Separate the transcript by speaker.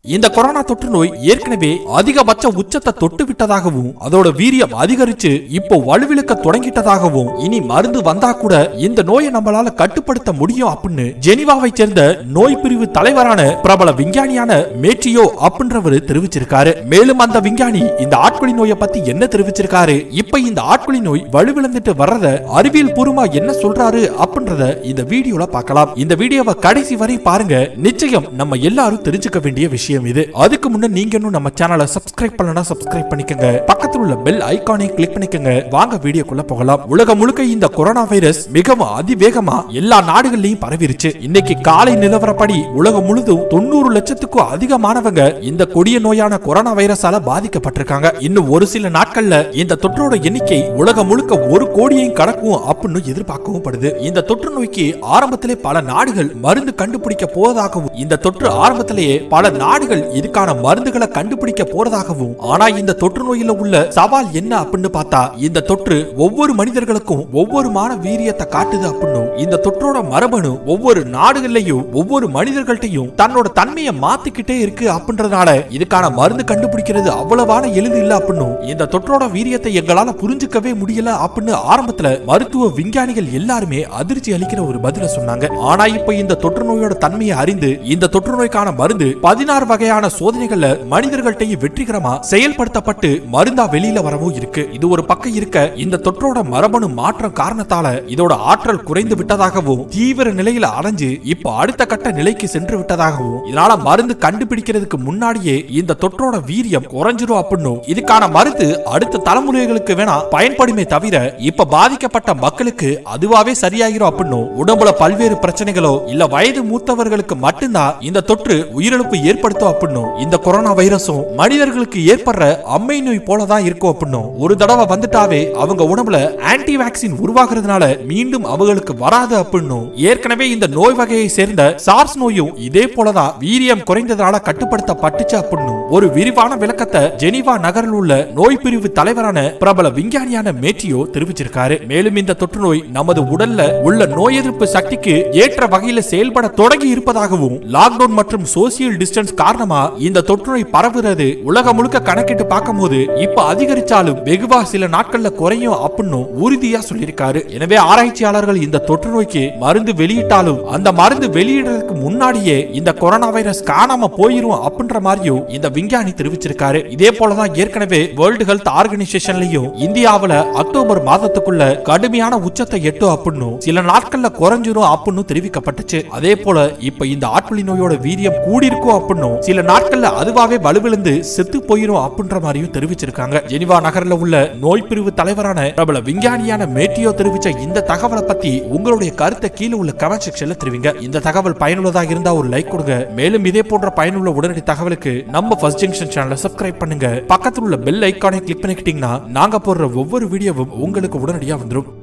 Speaker 1: இந்த கொரோனா தொற்று நோய் ஏற்கனவே அதிகபட்ச உச்சத்தை தொட்டு விட்டதாகவும் அதோட வீரியம் அதிகரிச்சு இப்போ வலுவிழக்க தொடங்கிட்டதாகவும் இனி மருந்து வந்தா கூட இந்த நோயை நம்மளால கட்டுப்படுத்த முடியும் அப்படின்னு ஜெனீவாவை சேர்ந்த நோய் பிரிவு தலைவரான பிரபல விஞ்ஞானியான மேட்டியோ அப்படின்றவர் தெரிவிச்சிருக்காரு. மேலும் அந்த விஞ்ஞானி இந்த ஆட்கொல்லி நோயை பத்தி என்ன தெரிவிச்சிருக்காரு, இப்ப இந்த ஆட்கொல்லி நோய் வலுவிழந்துட்டு வர்றத அறிவியல் பூர்வமா என்ன சொல்றாரு அப்படின்றத இந்த வீடியோல பார்க்கலாம். இந்த வீடியோவை கடைசி வரை பாருங்க. நிச்சயம் நம்ம எல்லாரும் தெரிஞ்சுக்க வேண்டிய விஷயம் இது. அதுக்கு முன்ன நீங்க இன்னும் நம்ம சேனலை சப்ஸ்கிரைப் பண்ணலனா சப்ஸ்கிரைப் பண்ணிக்கங்க. பக்கத்துல உள்ள பெல் ஐகானை கிளிக் பண்ணிக்கங்க. வாங்க வீடியோக்குள்ள போகலாம். உலகம் முழுக்க இந்த கொரோனா வைரஸ் மிகவும் அதிவேகமா எல்லா நாடுகள்லயும் பரவிருச்சு. இன்னைக்கு காலை நிலவரப்படி உலகம் முழுதும் 90 லட்சத்துக்கும் அதிகமானவங்க இந்த கொடிய நோயான கொரோனா வைரஸால பாதிக்கப்பட்டிருக்காங்க. இன்னும் ஒரு சில நாட்கள்ல இந்த தொற்றோட எண்ணிக்கை உலகம் முழுக்க 1 கோடியையும் கடக்கும் அப்படின்னு எதிர்பார்க்கவும் படுது. இந்த தொற்று நோய்க்கு ஆரம்பத்திலே பல நாடுகள் மருந்து கண்டுபிடிக்க போவதாகவும் இந்த தொற்று ஆரம்பத்திலேயே பல நாடுகள் இதுக்கான மருந்துகளை கண்டுபிடிக்க போறதாகவும், ஆனா இந்த தொற்று நோயில உள்ள சவால் என்ன அப்படின்னு பார்த்தா இந்த தொற்று ஒவ்வொரு மனிதர்களுக்கும் ஒவ்வொரு மான வீரியத்தை காட்டுது அப்படின்னு இந்த தொற்றோட மரபணு ஒவ்வொரு நாடுகள்லயும் ஒவ்வொரு மனிதர்கள்ட்டையும் தன்னோட தன்மையை மாத்திக்கிட்டே இருக்கு அப்படின்றதுனால இதுக்கான மருந்து கண்டுபிடிக்கிறது அவ்வளவான எளிது இல்ல அப்படின்னு இந்த தொற்றோட வீரியத்தை எங்களால புரிஞ்சுக்கவே முடியல அப்படின்னு ஆரம்பத்துல மருத்துவ விஞ்ஞானிகள் எல்லாருமே அதிர்ச்சி அளிக்கிற ஒரு பதில சொன்னாங்க. ஆனா இப்ப இந்த தொற்று நோயோட தன்மையை அறிந்து இந்த தொற்று நோய்க்கான மருந்து 16 வகையான சோதனைகள்ல மனிதர்கள்ட்டையும் வெற்றிகரமா செயல்படுத்தப்பட்டு மருந்தா வெளியில வரவும் இருக்கு. இது ஒரு பக்கம் இருக்க இந்த தொற்றோட மரபணு மாற்றம் காரணத்தால இதோட ஆற்றல் குறைந்து விட்டதாகவும் தீவிர நிலையில அடைஞ்சு இப்ப அடுத்த கட்ட நிலைக்கு சென்று விட்டதாகவும் இதனால மருந்து கண்டுபிடிக்கிறதுக்கு முன்னாடியே இந்த தொற்றோட வீரியம் குறைஞ்சிரும் அப்படின்னும் இதுக்கான மருந்து அடுத்த தலைமுறைகளுக்கு வேணா பயன்படுமே தவிர இப்ப பாதிக்கப்பட்ட மக்களுக்கு அதுவாவே சரியாகிரும் அப்படின்னும் உடம்புல பல்வேறு பிரச்சனைகளோ இல்ல வயது மூத்தவர்களுக்கு மட்டும்தான் இந்த தொற்று உயிரிழப்பு ஏற்படுத்தும் அப்படின்னும் இந்த கொரோனா வைரஸும் மனிதர்களுக்கு ஏற்படுற அம்மை நோய் போலதான் இருக்கும் அப்படின்னும் ஒரு தடவை வந்துட்டாவே அவங்க உடம்புல ஆன்டி வேக்சின் உருவாகிறதுனால மீண்டும் அவங்களுக்கு வராது அப்படின்னும் ஏற்கனவே இந்த நோய் வகையை சேர்ந்த சார்ஸ் நோயும் இதே போலதான் வீரியம் குறைந்ததால கட்டுப்படுத்தப்பட்டுச்சு அப்படின்னும் ஒரு விரிவான விளக்கத்தை ஜெனீவா நகரில் உள்ள நோய் பிரிவு தலைவரான பிரபல விஞ்ஞானியான மேட்டியோ தெரிவிச்சிருக்காரு. மேலும் இந்த தொற்று நோய் நமது உடல்ல உள்ள நோய் எதிர்ப்பு சக்திக்கு ஏற்ற வகையில செயல்பட தொடங்கி இருப்பதாகவும் லாக்டவுன் மற்றும் சோசியல் டிஸ்டன்ஸ் காரணமா இந்த தொற்று நோய் பரவுறது உலகம் முழுக்க கணக்கிட்டு பார்க்கும்போது இப்ப அதிகரிச்சாலும் வெகுவா சில நாட்கள்ல குறையும் அப்படின்னு உறுதியா சொல்லியிருக்காரு. எனவே ஆராய்ச்சியாளர்கள் இந்த தொற்று நோய்க்கு மருந்து வெளியிட்டாலும் அந்த மருந்து வெளியிடுறதுக்கு முன்னாடியே இந்த கொரோனா வைரஸ் காணாம போயிரும் அப்படின்ற மாதிரியும் இந்த விஞ்ஞானி தெரிவிச்சிருக்காரு. இதே போலதான் ஏற்கனவே வேர்ல்டு ஹெல்த் ஆர்கனைசேஷன்லயும் இந்தியாவுல அக்டோபர் மாதத்துக்குள்ள கடுமையான உச்சத்தை எட்டும் அப்படின்னு சில நாட்கள்ல குறைஞ்சிரும் அப்படின்னு தெரிவிக்கப்பட்டுச்சு. அதே போல இப்ப இந்த ஆட்கொல்லி நோயோட வீரியம் கூடியிருக்கும் அப்படின்னு சில நாட்கள்ல அதுவாவே வலுவிழந்து செத்து போயிரும் அப்படின்ற மாதிரியும் தெரிவிச்சிருக்காங்க. ஜெனீவா நகர்ல உள்ள நோய் பிரிவு தலைவரான பிரபல விஞ்ஞானியான மேட்டியோ தெரிவிச்ச இந்த தகவலை பத்தி உங்களுடைய கருத்தை கீழே உள்ள கமெண்ட் செக்ஷன்ல தெரிவிங்க. இந்த தகவல் பயனுள்ளதாக இருந்தா ஒரு லைக் கொடுங்க. மேலும் இதே போன்ற பயனுள்ள உடனடி தகவலுக்கு நம்ம ஃபர்ஸ்ட் ஜங்ஷன் சேனலை சப்ஸ்கிரைப் பண்ணுங்க. பக்கத்தில் உள்ள பெல் ஐகானை கிளிக் பண்ணிக்கிட்டீங்கன்னா நாங்க போடுற ஒவ்வொரு வீடியோவும் உங்களுக்கு உடனடியா வந்துடும்.